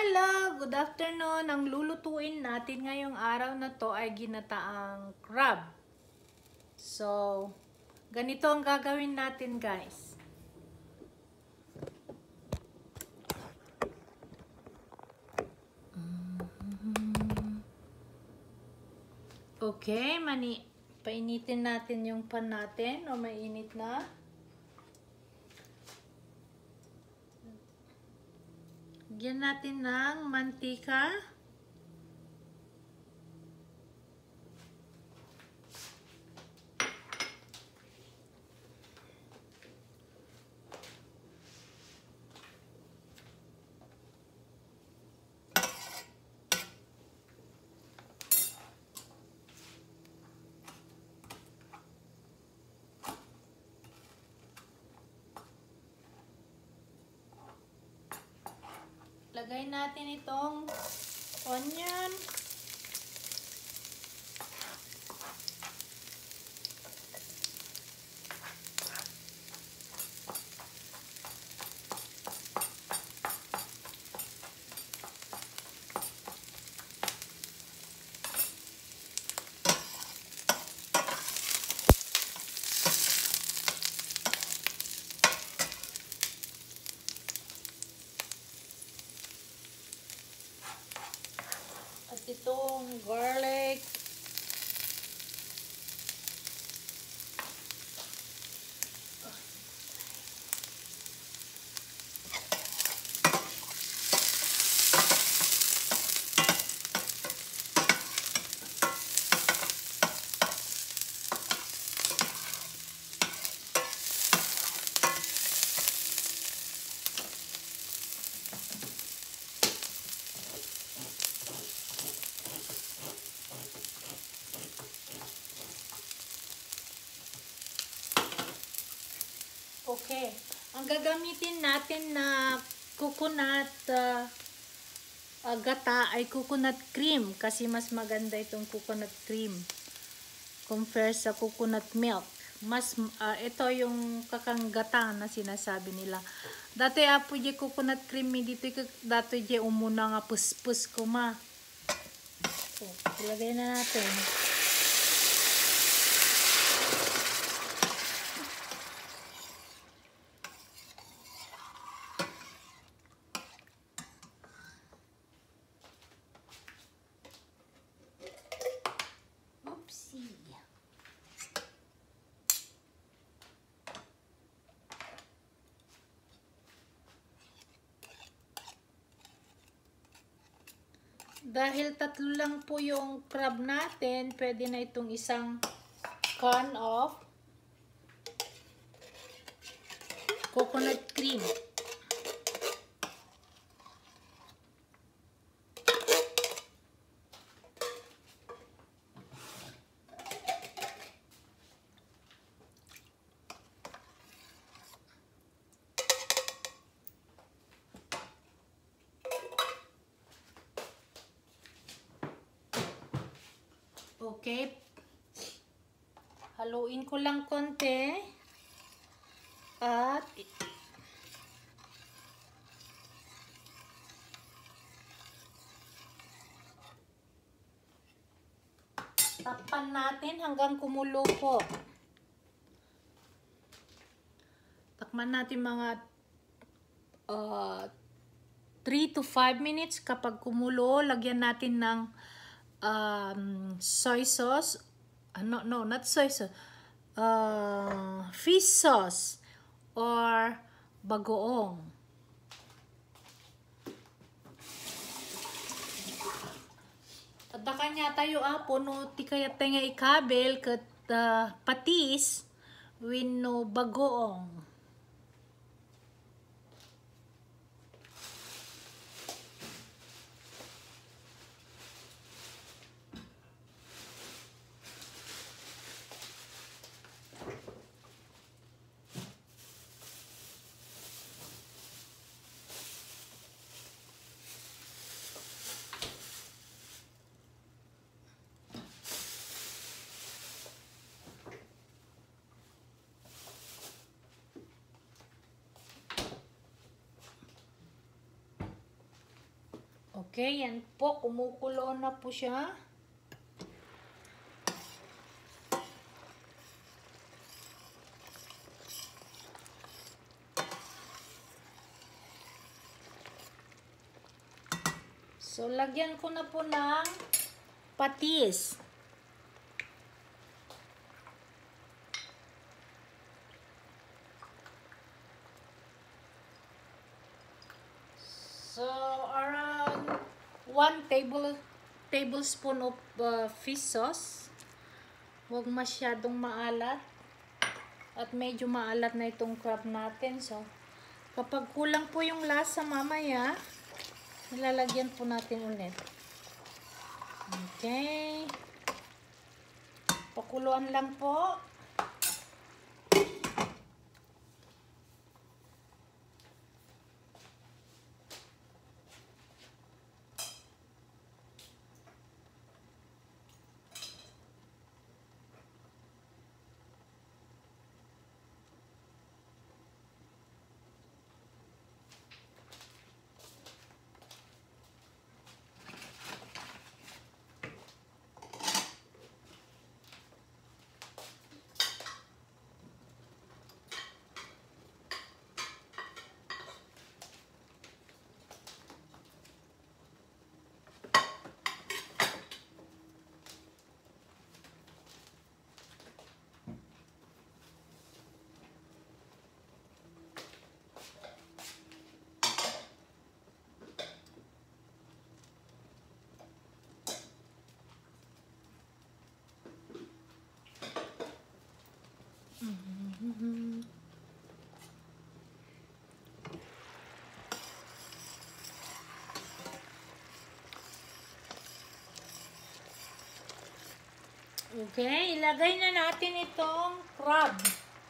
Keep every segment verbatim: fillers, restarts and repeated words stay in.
Hello! Good afternoon! Ang lulutuin natin ngayong araw na to ay ginataang crab. So, ganito ang gagawin natin, guys. Okay, mani painitin natin yung pan natin o mainit na. Lagyan natin ng mantika. Lagay natin itong onion. At itong garlic. Okay. Ang gagamitin natin na coconut uh, uh, gata ay coconut cream kasi mas maganda itong coconut cream compare sa coconut milk. Mas uh, ito yung kakang gata na sinasabi nila. Dati apo je coconut cream mi dito dato je umuna nga puspus ko ma. So, ilagay na natin. Dahil tatlo lang po yung crab natin, pwede na itong isang can of coconut cream. Okay. Haluin ko lang konti. At takpan natin hanggang kumulo po. Takpan natin mga uh, three to five minutes. Kapag kumulo, lagyan natin ng Um, soy sauce, uh, no, no, not soy sauce, uh, fish sauce or bagoong. At da kanya tayo apo no ti kaya tenga ikabel ket uh, patis wenno bagoong. Okay, yan po. Kumukulo na po siya. So, lagyan ko na po ng patis. So, around one table tablespoon of uh, fish sauce. Huwag masyadong maalat. At medyo maalat na itong crab natin. So, kapag kulang po yung lasa mamaya, nilalagyan po natin ulit. Okay. Pakuluan lang po. Okay, ilagay na natin itong crab.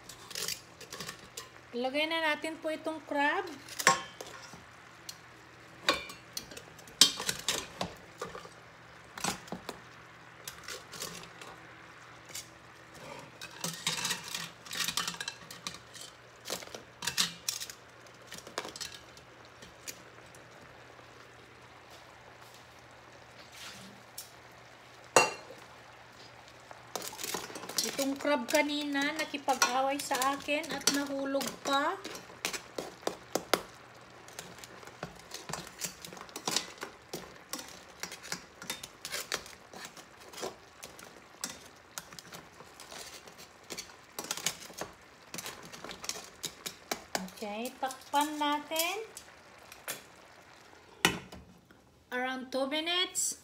Ilagay na natin po itong crab. Itong crab kanina, nakipag-away sa akin at nahulog pa. Okay, takpan natin. Around two minutes.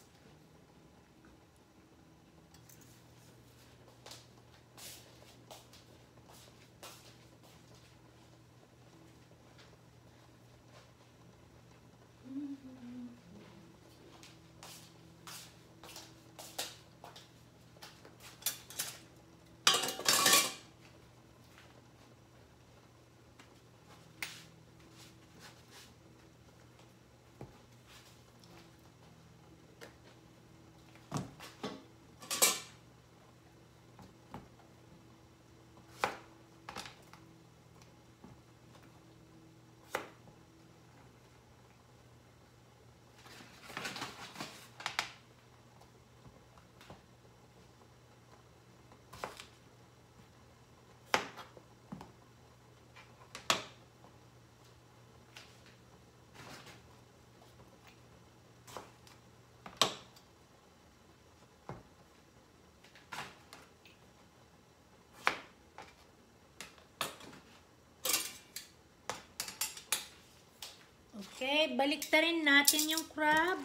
Okay, baliktarin natin yung crab.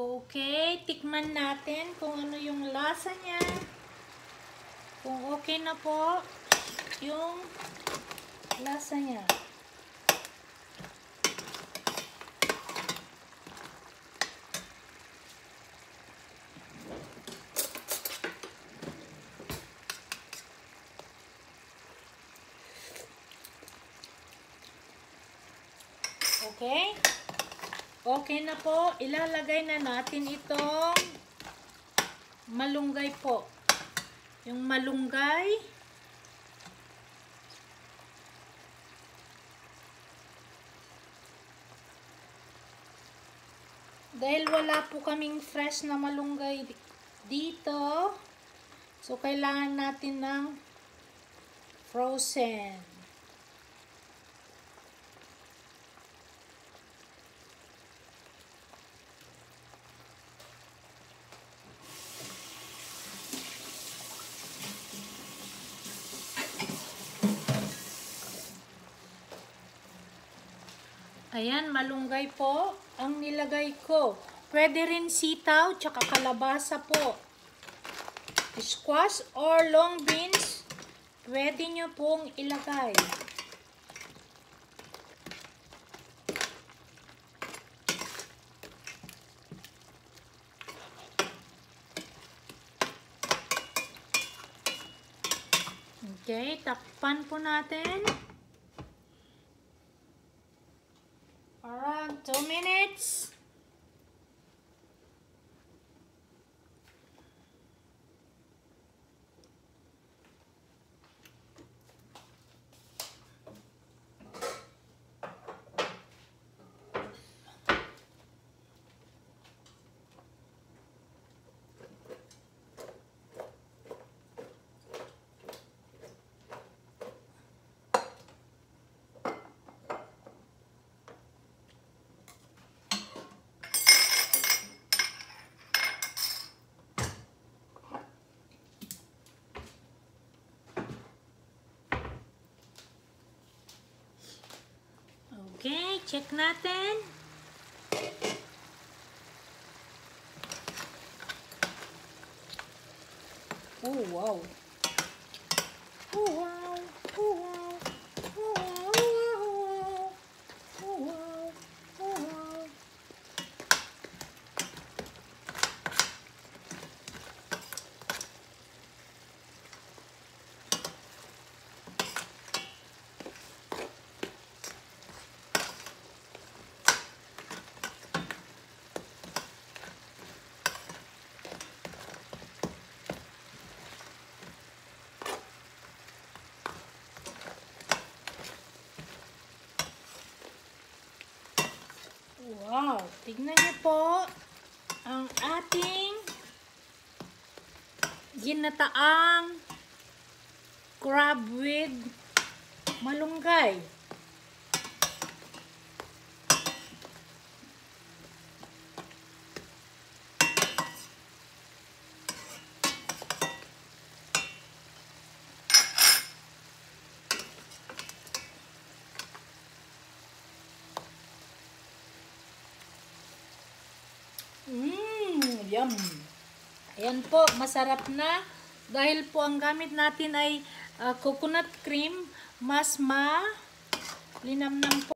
Okay, tikman natin kung ano yung lasa niya. Kung okay na po yung lasa niya. Okay? Okay na po. Ilalagay na natin itong malunggay po. Yung malunggay. Dahil wala po kaming fresh na malunggay dito, so kailangan natin ng frozen. Ayan, malunggay po ang nilagay ko. Pwede rin sitaw, tsaka kalabasa po. Squash or long beans, pwede nyo pong ilagay. Okay, takpan po natin. Around two minutes. Okay, check natin. Oh, wow. Oh, wow. Oh, wow. Oh, wow. Oh, wow. Oh, wow. Wow, tignan niyo po ang ating ginataang crab with malunggay. Mmm, yum. Ayan po, masarap na. Dahil po ang gamit natin ay uh, coconut cream, mas ma linamnam po.